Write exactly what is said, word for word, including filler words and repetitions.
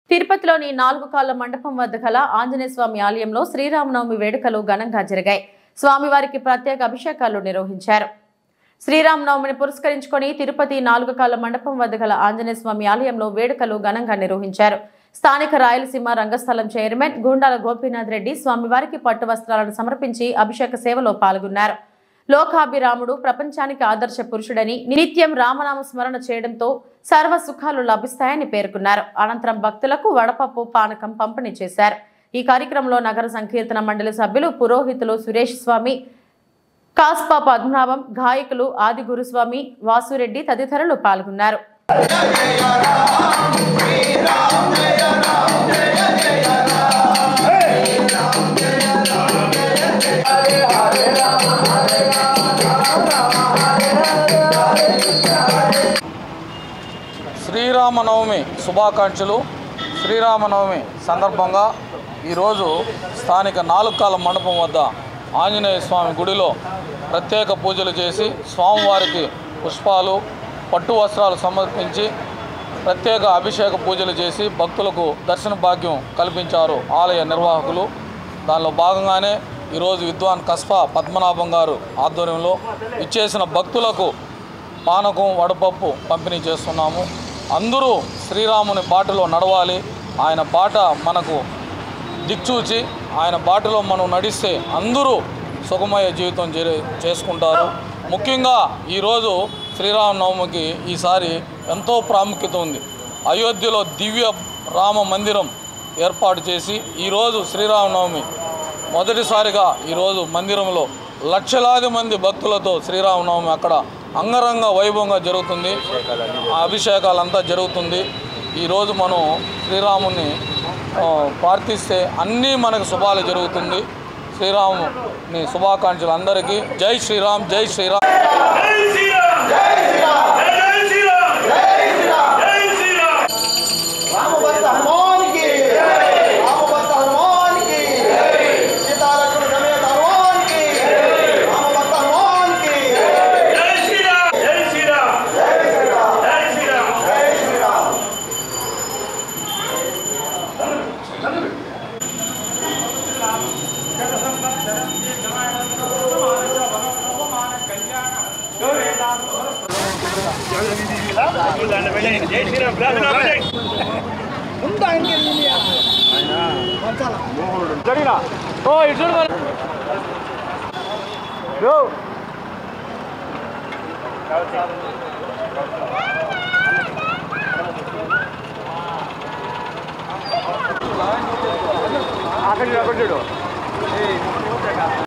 తిరుపతిలోని నాలుగు కాళ్ల మండపం వద్ద గల ఆంజనేయ స్వామి ఆలయంలో శ్రీరామనవమి వేడుకలు ఘనంగా జరిగాయి. స్వామివారికి ప్రత్యేక అభిషేకాలు నిర్వహించారు. శ్రీరామనవమిని పురస్కరించుకొని తిరుపతి నాలుగు కాళ్ల మండపం వద్ద గల ఆంజనేయ స్వామి ఆలయంలో వేడుకలు ఘనంగా నిర్వహించారు. స్థానిక రాయలసీమ రంగస్థలం చైర్మన్ గుండాల గోపీనాథ్ రెడ్డి స్వామివారికి పట్టు వస్త్రాలను సమర్పించి అభిషేక సేవలో పాల్గొన్నారు. లోకాభిరాముడు ప్రపంచానికి ఆదర్శ పురుషుడని, నిత్యం రామనామ స్మరణ చేయడంతో సర్వ సుఖాలు లభిస్తాయని పేర్కొన్నారు. అనంతరం భక్తులకు వడపప్పు, పానకం పంపిణీ చేశారు. ఈ కార్యక్రమంలో నగర సంకీర్తన మండలి సభ్యులు పురోహితులు సురేష్ స్వామి, కాస్పా పద్మనాభం, గాయకులు ఆది గురుస్వామి, వాసురెడ్డి తదితరులు పాల్గొన్నారు. శ్రీరామనవమి శుభాకాంక్షలు. శ్రీరామనవమి సందర్భంగా ఈరోజు స్థానిక నాలుగు కాళ్ల మండపం వద్ద ఆంజనేయ స్వామి గుడిలో ప్రత్యేక పూజలు చేసి స్వామివారికి పుష్పాలు, పట్టు వస్త్రాలు సమర్పించి ప్రత్యేక అభిషేక పూజలు చేసి భక్తులకు దర్శన భాగ్యం కల్పించారు ఆలయ నిర్వాహకులు. దానిలో భాగంగానే ఈరోజు విద్వాన్ కస్పా పద్మనాభం గారు ఆధ్వర్యంలో ఇచ్చేసిన భక్తులకు పానకం, వడపప్పు పంపిణీ చేస్తున్నాము. అందరూ శ్రీరాముని బాటలో నడవాలి. ఆయన బాట మనకు దిక్చూచి ఆయన బాటలో మనం నడిస్తే అందరూ సుఖమయ జీవితం చేసుకుంటారు. ముఖ్యంగా ఈరోజు శ్రీరామనవమికి ఈసారి ఎంతో ప్రాముఖ్యత ఉంది. అయోధ్యలో దివ్య రామ మందిరం ఏర్పాటు చేసి ఈరోజు శ్రీరామనవమి మొదటిసారిగా ఈరోజు మందిరంలో లక్షలాది మంది భక్తులతో శ్రీరామనవమి అక్కడ అంగరంగ వైభవంగా జరుగుతుంది. అభిషేకాలంతా జరుగుతుంది. ఈరోజు మనం శ్రీరాముని ప్రార్థిస్తే అన్నీ మనకు శుభాలు జరుగుతుంది. శ్రీరాముని శుభాకాంక్షలు అందరికీ. జై శ్రీరామ్, జై శ్రీరామ్. అక్కడ చూడు